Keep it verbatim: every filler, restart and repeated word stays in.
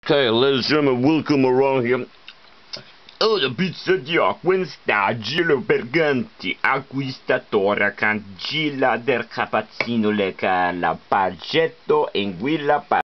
Okay, ladies and gentlemen, welcome around here. Oh, the pizza di questa Gilo Berganti, acquistatore can Gila del capazzino le la paggetto in guilla